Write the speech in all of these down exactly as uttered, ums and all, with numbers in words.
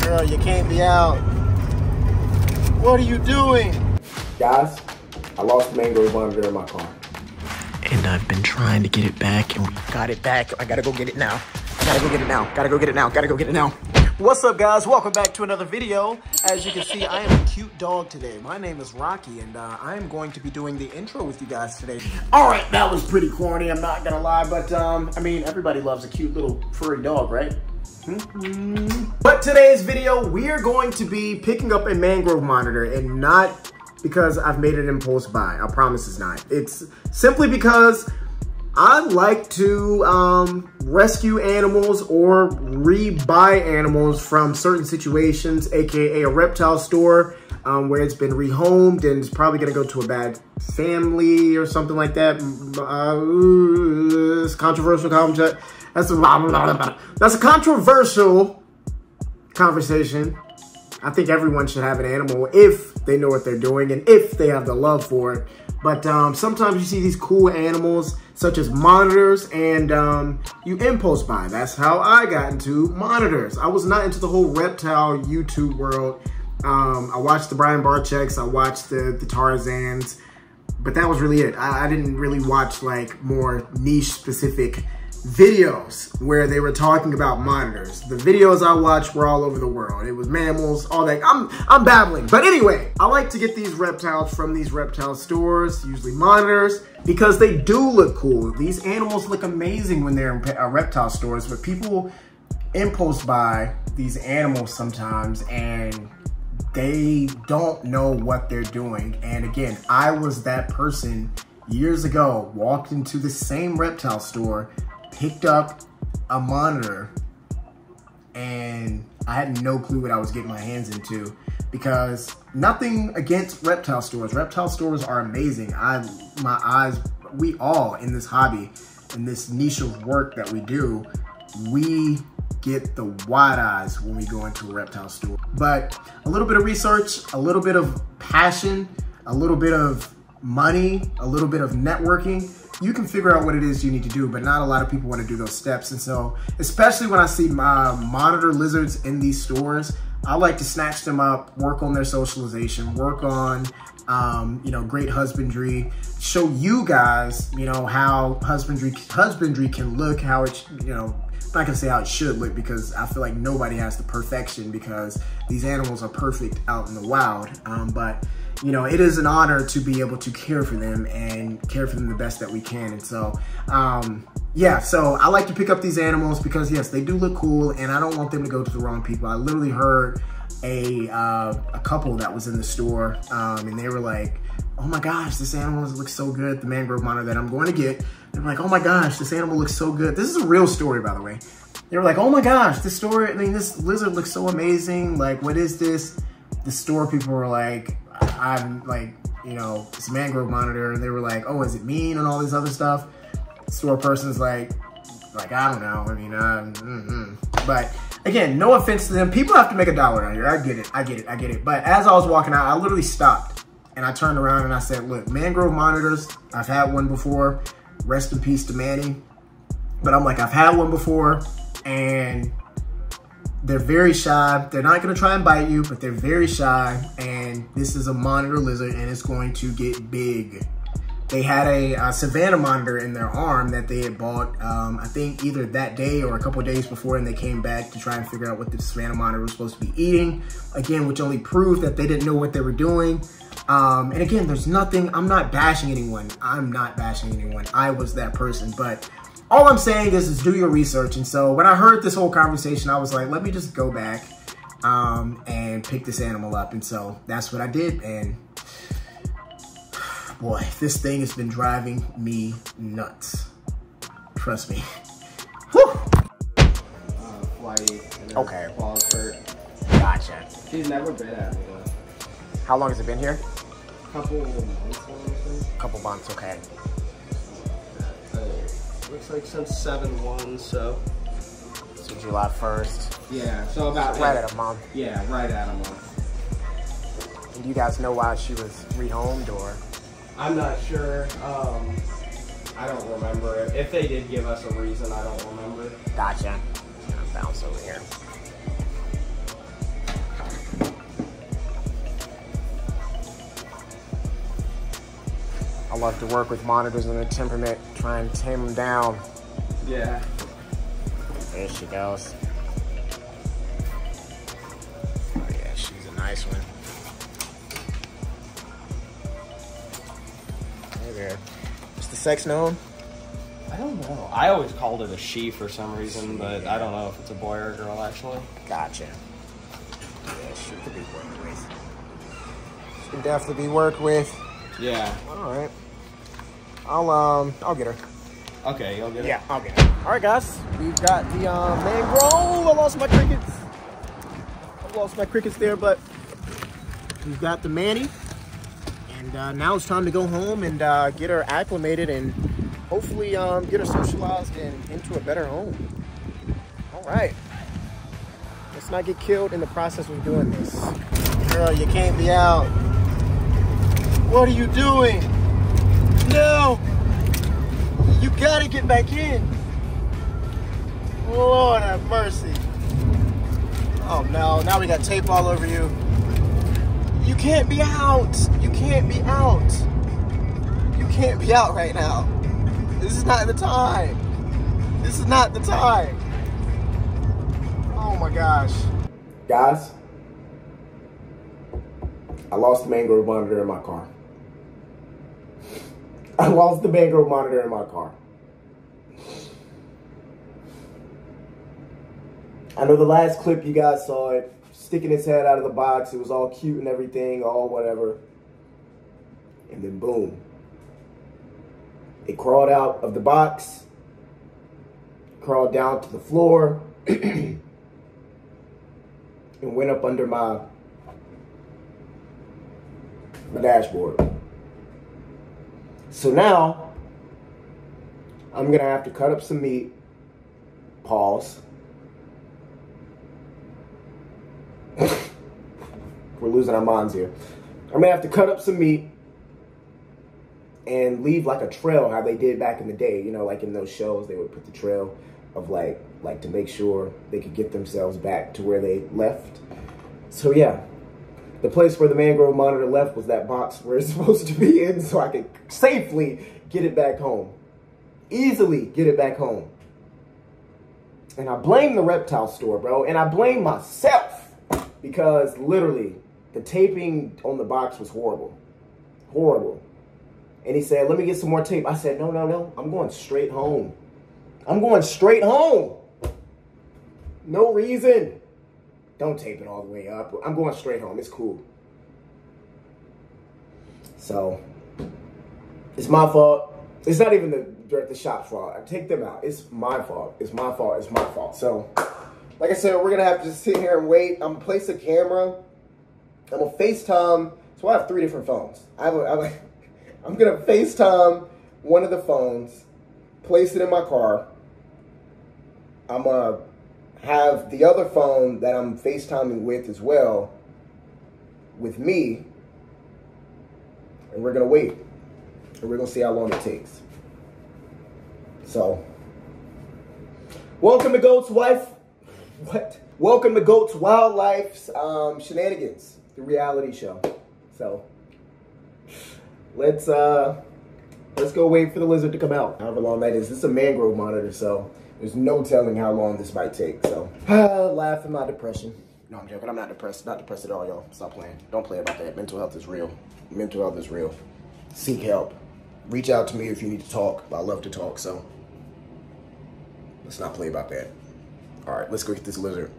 Girl, you can't be out. What are you doing? Guys, I lost the mangrove monitor in my car. And I've been trying to get it back, and we got it back. I gotta go get it now. I gotta go get it now. Gotta go get it now. Gotta go get it now. What's up, guys? Welcome back to another video. As you can see, I am a cute dog today. My name is Rocky, and uh, I am going to be doing the intro with you guys today. All right, that was pretty corny, I'm not gonna lie, but um, I mean, everybody loves a cute little furry dog, right? Mm-hmm. But today's video, we are going to be picking up a mangrove monitor, and not because I've made an impulse buy. I promise it's not. It's simply because I like to um, rescue animals or re-buy animals from certain situations, aka a reptile store um, where it's been rehomed and it's probably gonna go to a bad family or something like that. Uh, it's controversial conversation. That's a, that's a controversial conversation. I think everyone should have an animal if they know what they're doing and if they have the love for it. But um, sometimes you see these cool animals such as monitors, and um, you impulse buy. That's how I got into monitors. I was not into the whole reptile YouTube world. Um, I watched the Brian Barcheks, I watched the, the Tarzans, but that was really it. I, I didn't really watch like more niche specific videos where they were talking about monitors. The videos I watched were all over the world. It was mammals, all that. I'm I'm babbling. But anyway, I like to get these reptiles from these reptile stores, usually monitors, because they do look cool. These animals look amazing when they're in uh, reptile stores, but people impulse buy these animals sometimes and they don't know what they're doing. And again, I was that person years ago, walked into the same reptile store, picked up a monitor, and I had no clue what I was getting my hands into, because nothing against reptile stores. Reptile stores are amazing. I, my eyes, we all in this hobby, in this niche of work that we do, we get the wide eyes when we go into a reptile store. But a little bit of research, a little bit of passion, a little bit of money, a little bit of networking, you can figure out what it is you need to do, but not a lot of people want to do those steps. And so, especially when I see my monitor lizards in these stores, I like to snatch them up, work on their socialization, work on, um, you know, great husbandry, show you guys, you know, how husbandry husbandry can look, how it, you know, I'm not gonna say how it should look, because I feel like nobody has the perfection, because these animals are perfect out in the wild. Um, but you know, it is an honor to be able to care for them and care for them the best that we can. And so, um, yeah, so I like to pick up these animals because yes, they do look cool, and I don't want them to go to the wrong people. I literally heard a, uh, a couple that was in the store, um, and they were like, oh my gosh, this animal looks so good. The mangrove monitor that I'm going to get. They were like, oh my gosh, this animal looks so good. This is a real story, by the way. They were like, oh my gosh, this story, I mean, this lizard looks so amazing. Like, what is this? The store people were like, I'm like, you know, this mangrove monitor, and they were like, oh, is it mean and all this other stuff? The store person's like, like, I don't know. I mean, um, mm-hmm. But again, no offense to them. People have to make a dollar out here. I get it. I get it. I get it. But as I was walking out, I literally stopped and I turned around and I said, look, mangrove monitors, I've had one before. Rest in peace to Manny. But I'm like, I've had one before, and they're very shy. They're not gonna try and bite you, but they're very shy. And this is a monitor lizard, and it's going to get big. They had a, a Savannah monitor in their arm that they had bought, um, I think either that day or a couple of days before, and they came back to try and figure out what the Savannah monitor was supposed to be eating. Again, which only proved that they didn't know what they were doing. Um, and again, there's nothing, I'm not bashing anyone. I'm not bashing anyone. I was that person, but all I'm saying is, is do your research. And so when I heard this whole conversation, I was like, let me just go back um, and pick this animal up. And so that's what I did. And boy, this thing has been driving me nuts. Trust me. Whew. Uh, Flighty, and okay. Paul's hurt. Gotcha. She's never been at me though. How long has it been here? Couple months, honestly. Couple months, okay. Looks like since seven one, so. So July first. Yeah, so about so right at a month. Yeah, right at a month. And do you guys know why she was rehomed, or? I'm not sure. Um, I don't remember. If they did give us a reason, I don't remember. Gotcha. I'll bounce over here. love to work with monitors and their temperament, try and tame them down. Yeah. There she goes. Oh yeah, she's a nice one. Hey there. Is the sex known? I don't know. I always called it a she for some reason, but I don't know if it's a boy or a girl actually. Gotcha. Yeah, she could be worked with. She can definitely be worked with. Yeah. All right. I'll um, I'll get her. Okay, you'll get it. Yeah, I'll get her. All right, guys. We've got the um, mangrove. I lost my crickets. I lost my crickets there, but we've got the Manny, and uh, now it's time to go home and uh, get her acclimated and hopefully um, get her socialized and into a better home. All right. Let's not get killed in the process of doing this. Girl, you can't be out. What are you doing? No! You gotta get back in. Lord have mercy. Oh no, now we got tape all over you. You can't be out. You can't be out. You can't be out right now. This is not the time. This is not the time. Oh my gosh. Guys, I lost the mangrove monitor in my car. I lost the mangrove monitor in my car. I know the last clip you guys saw it, sticking its head out of the box. It was all cute and everything, all whatever. And then boom. It crawled out of the box, crawled down to the floor, and went up under my, my dashboard. So now, I'm gonna have to cut up some meat, pause. We're losing our minds here. I'm gonna have to cut up some meat and leave like a trail, how they did back in the day. You know, like in those shows, they would put the trail of like, like to make sure they could get themselves back to where they left. So yeah. The place where the mangrove monitor left was that box where it's supposed to be in, so I could safely get it back home. Easily get it back home. And I blame the reptile store, bro. And I blame myself. Because literally, the taping on the box was horrible. Horrible. And he said, let me get some more tape. I said, no, no, no. I'm going straight home. I'm going straight home. No reason. Don't tape it all the way up. I'm going straight home. It's cool. So, it's my fault. It's not even the, the shop's fault. I take them out. It's my fault. It's my fault. It's my fault. So, like I said, we're going to have to just sit here and wait. I'm going to place a camera. I'm going to FaceTime. So, I have three different phones. I have a, I have a, I'm going to FaceTime one of the phones, place it in my car. I'm going to have the other phone that I'm FaceTiming with as well with me, and we're gonna wait, and we're gonna see how long it takes. So, welcome to Goat's Wife. What? Welcome to Goat's Wildlife's um, Shenanigans, the reality show. So, let's uh, let's go wait for the lizard to come out. However long that is. This is a mangrove monitor, so there's no telling how long this might take, so. Laugh at my depression. No, I'm joking. I'm not depressed. Not depressed at all, y'all. Stop playing. Don't play about that. Mental health is real. Mental health is real. Seek help. Reach out to me if you need to talk. I love to talk, so. Let's not play about that. All right, let's go get this lizard.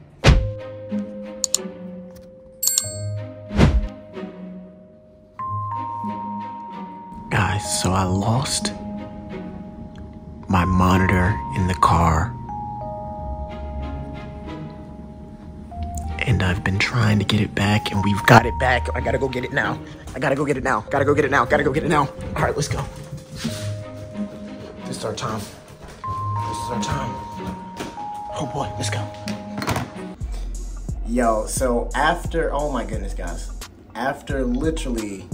Guys, so I lost my monitor in the car, and I've been trying to get it back, and we've got it back. I gotta go get it now. I gotta go get it now. Gotta go get it now. Gotta go get it now. All right, let's go. This is our time. This is our time. Oh boy, let's go. Yo, so after, oh my goodness, guys. After literally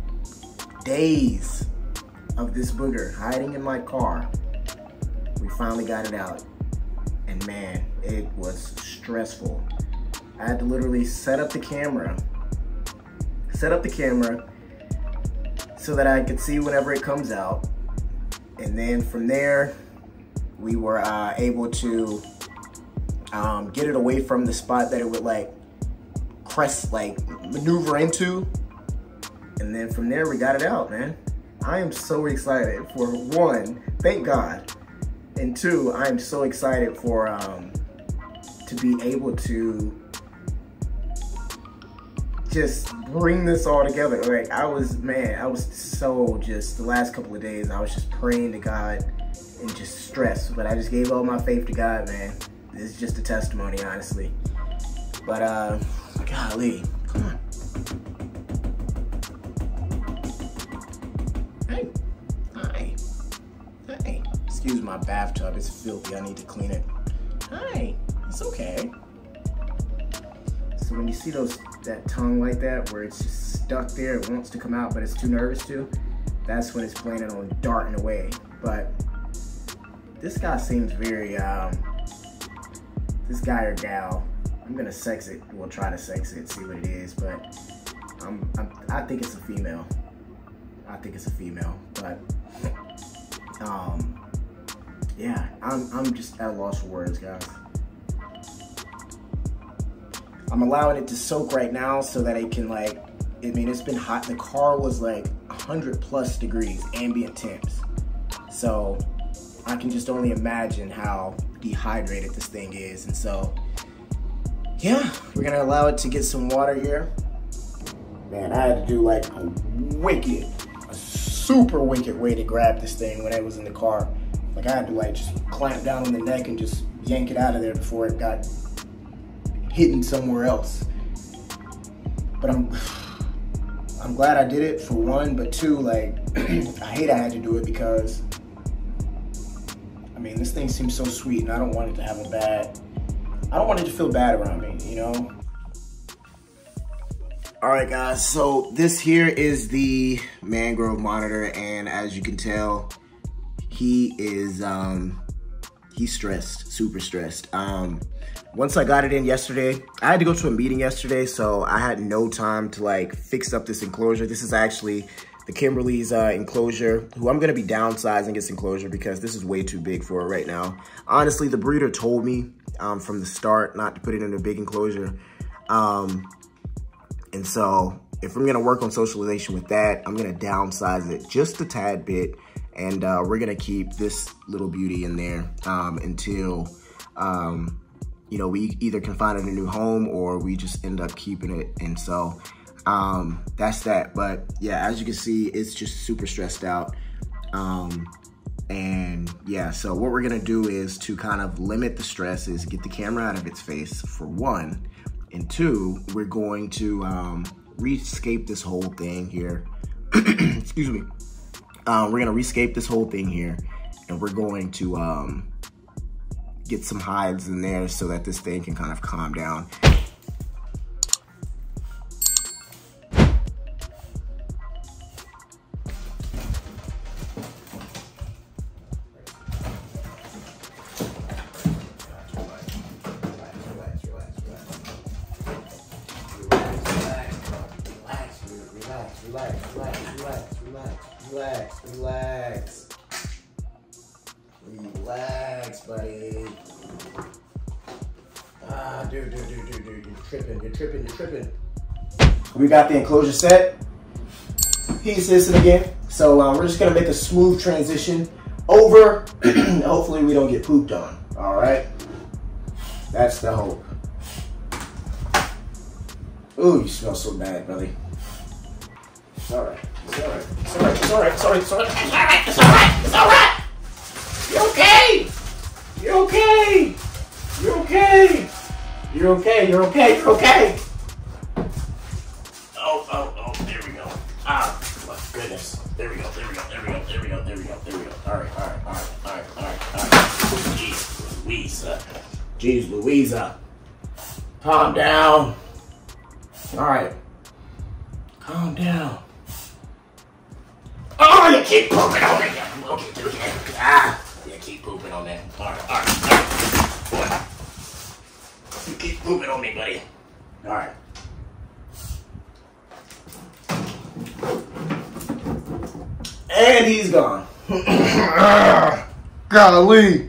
days of this booger hiding in my car, we finally got it out, and man, it was stressful. I had to literally set up the camera, set up the camera, so that I could see whenever it comes out. And then from there, we were uh, able to um, get it away from the spot that it would like crest, like maneuver into. And then from there, we got it out, man. I am so excited for one, thank God. And two, I am so excited for um, to be able to just bring this all together. Like I was, man, I was so just, the last couple of days, I was just praying to God and just stressed. But I just gave all my faith to God, man. This is just a testimony, honestly. But, uh, golly, come on. Hey, hi, hey. Excuse my bathtub, it's filthy, I need to clean it. Hi, it's okay. So when you see those, that tongue like that, where it's just stuck there, it wants to come out, but it's too nervous to, that's when it's planning on darting away. But this guy seems very, um, this guy or gal, I'm gonna sex it, we'll try to sex it, see what it is, but I'm, I'm, I think it's a female. I think it's a female, but, um, yeah, I'm, I'm just at a loss for words, guys. I'm allowing it to soak right now so that it can like, I mean, it's been hot. The car was like one hundred plus degrees, ambient temps. So I can just only imagine how dehydrated this thing is. And so, yeah, we're gonna allow it to get some water here. Man, I had to do like a wicked, a super wicked way to grab this thing when it was in the car. Like I had to like just clamp down on the neck and just yank it out of there before it got hidden somewhere else. But I'm I'm glad I did it, for one, but two, like I hate I had to do it because I mean this thing seems so sweet and I don't want it to have a bad I don't want it to feel bad around me, you know? Alright guys, so this here is the Mangrove monitor, and as you can tell, he is um he's stressed, super stressed. Um Once I got it in yesterday, I had to go to a meeting yesterday, so I had no time to like fix up this enclosure. This is actually the Kimberly's uh, enclosure, who I'm gonna be downsizing its enclosure because this is way too big for it right now. Honestly, the breeder told me um, from the start not to put it in a big enclosure. Um, and so if I'm gonna work on socialization with that, I'm gonna downsize it just a tad bit, and uh, we're gonna keep this little beauty in there um, until, um, you know, we either can find it a new home or we just end up keeping it. And so um, that's that. But yeah, as you can see, it's just super stressed out. Um, and yeah, so what we're gonna do is to kind of limit the stress is get the camera out of its face, for one. And two, we're going to um, rescape this whole thing here. Excuse me. Um, we're gonna rescape this whole thing here, and we're going to, um, get some hides in there so that this thing can kind of calm down. Relax, relax, relax, relax, relax. Relax, buddy. Ah, dude, dude, dude, dude, dude, you're tripping, you're tripping, you're tripping. We got the enclosure set. He's hissing again. So um, we're just gonna make a smooth transition over. Hopefully we don't get pooped on, all right? That's the hope. Ooh, you smell so bad, buddy. It's all right, it's all right, it's all right, it's all right, it's all right, it's all right, it's all right, it's all right, it's all right. You're okay. You're okay. You're okay. You're okay. You're okay. You're okay. Oh, oh, oh, there we go. Ah, my goodness. There we go. There we go. There we go. There we go. There we go. There we go. All right. All right. All right. All right. All right. All right. Jeez Louisa. Jeez Louisa. Calm down. All right. Calm down. Oh, you keep pooping on me. Okay. Ah. You keep pooping on that. All right, all right, all right. You keep pooping on me, buddy. All right. And he's gone. Golly.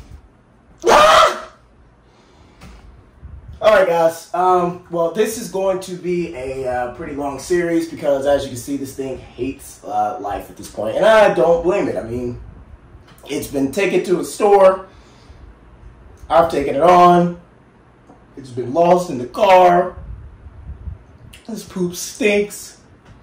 All right, guys. Um, well, this is going to be a uh, pretty long series because, as you can see, this thing hates uh, life at this point, and I don't blame it. I mean, it's been taken to a store. I've taken it on. It's been lost in the car. This poop stinks.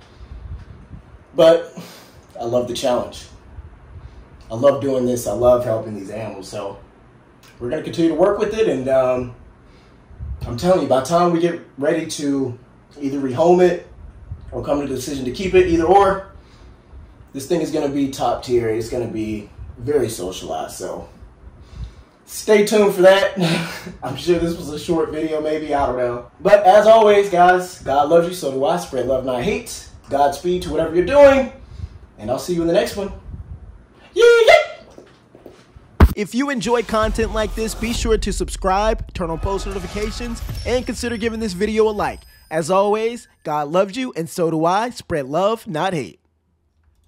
But I love the challenge. I love doing this. I love helping these animals. So we're going to continue to work with it, and um, I'm telling you, by the time we get ready to either rehome it or come to the decision to keep it, either or, this thing is going to be top tier. It's going to be very socialized. So stay tuned for that. I'm sure this was a short video, maybe. I don't know. But as always, guys, God loves you, so do I. Spread love, not hate. Godspeed to whatever you're doing. And I'll see you in the next one. Yeah. If you enjoy content like this, be sure to subscribe, turn on post notifications, and consider giving this video a like. As always, God loves you, and so do I. Spread love, not hate.